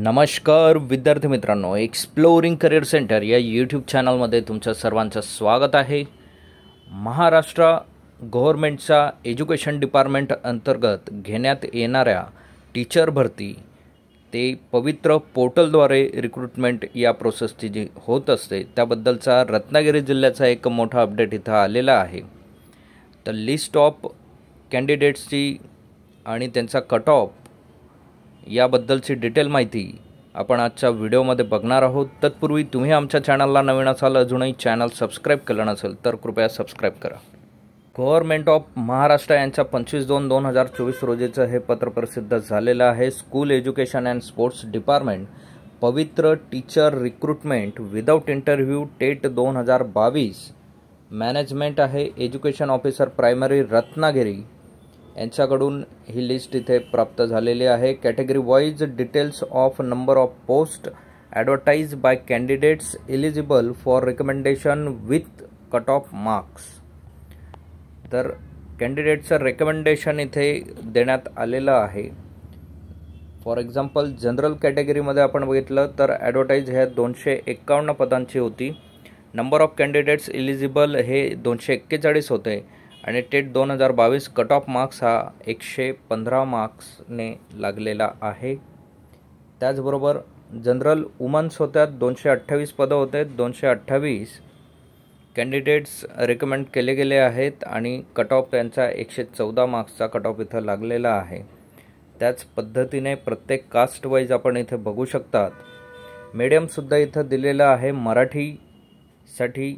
नमस्कार विद्यार्थी मित्रांनो, एक्सप्लोरिंग करिअर सेंटर या यूट्यूब चॅनलमध्ये तुमचं सर्वांचं स्वागत आहे। महाराष्ट्र गव्हर्नमेंटच्या एज्युकेशन डिपार्टमेंट अंतर्गत घेण्यात येणाऱ्या टीचर भरती ते पवित्र पोर्टलद्वारे रिक्रुटमेंट या प्रोसेसची जी होत असते त्याबद्दलचा रत्नागिरी जिल्ह्याचा एक मोठा अपडेट इथं आलेला आहे। तर लिस्ट ऑफ कॅन्डिडेट्सची आणि त्यांचा कट ऑफ याबद्दलची डिटेल माहिती आपण आजच्या व्हिडिओमध्ये बघणार आहोत। तत्पूर्वी तुम्ही आमच्या चॅनलला नवीन असाल, अजूनही चॅनल सबस्क्राईब केलं नसेल तर कृपया सबस्क्राईब करा। गव्हर्नमेंट ऑफ महाराष्ट्र यांच्या 25/2/2024 रोजीचं हे पत्र प्रसिद्ध झालेलं आहे। School education and sports department Pavitra teacher recruitment without interview TET 2022 management आहे। एज्युकेशन ऑफिसर प्रायमरी रत्नागिरी यांच्याकडून ही लिस्ट इथे प्राप्त झालेली आहे। Category wise details of number of post advertise by candidates eligible for recommendation with cut off marks. तर कॅन्डिडेटचं recommendation इथे देण्यात आलेलं आहे। फॉर एक्झाम्पल जनरल कॅटेगरीमध्ये आपण बघितलं तर ॲडव्हर्टाइज ह्या 251 पदांची होती। नंबर ऑफ कॅन्डिडेट्स एलिजिबल हे 241 होते आणि टेट 2022 कट ऑफ मार्क्स हा 115 मार्क्सने लागलेला आहे। त्याचबरोबर जनरल वुमन्स होत्या, 228 पदं होते, 228 कॅन्डिडेट्स रेकमेंड केले गेले आहेत आणि कट ऑफ त्यांचा 114 मार्क्सचा कट ऑफ इथं लागलेला आहे। त्याच पद्धतीने प्रत्येक कास्ट वाईज आपण इथे बघू शकतात। मीडियमसुद्धा इथं दिलेलं आहे। मराठीसाठी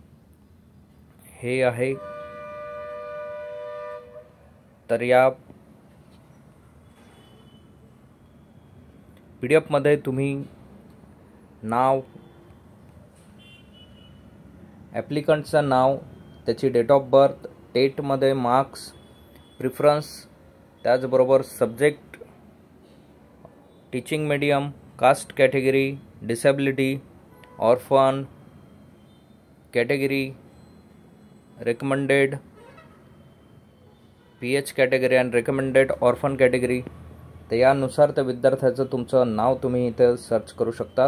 हे आहे। तर या PDF-मध्ये तुम्ही नाव, ॲप्लिकंटचं नाव, त्याची डेट ऑफ बर्थ, टेटमध्ये मार्क्स, प्रिफरन्स, त्याचबरोबर subject, teaching medium, caste category, disability, orphan category, recommended, PH category and recommended orphan category. तर यानुसार त्या विद्यार्थ्याचं तुमचं नाव तुम्ही इथे सर्च करू शकतात।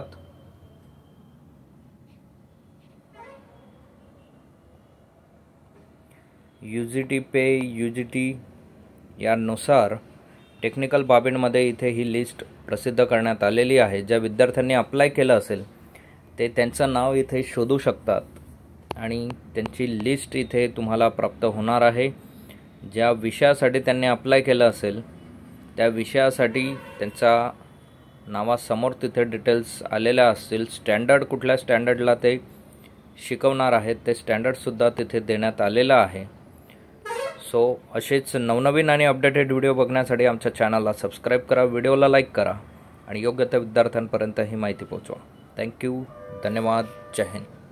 UGT पे, UGT यानुसार टेक्निकल बाबींमध्ये इथे ही लिस्ट प्रसिद्ध करण्यात आलेली आहे। ज्या विद्यार्थ्यांनी अप्लाय केलं असेल ते त्यांचं नाव इथे शोधू शकतात आणि त्यांची लिस्ट इथे तुम्हाला प्राप्त होणार आहे। ज्या विषयासाठी त्यांनी अप्लाय केलं असेल त्या विषयासाठी त्यांच्या नावासमोर तिथे डिटेल्स आलेल्या असतील। स्टँडर्ड कुठल्या स्टँडर्डला ते शिकवणार आहेत ते स्टँडर्डसुद्धा तिथे देण्यात आलेलं आहे। सो असेच नवनवीन आणि अपडेटेड व्हिडिओ बघण्यासाठी आमच्या चॅनलला सबस्क्राईब करा, व्हिडिओला लाईक करा आणि योग्य त्या विद्यार्थ्यांपर्यंत ही माहिती पोहोचवा। थँक्यू, धन्यवाद, जय हिंद।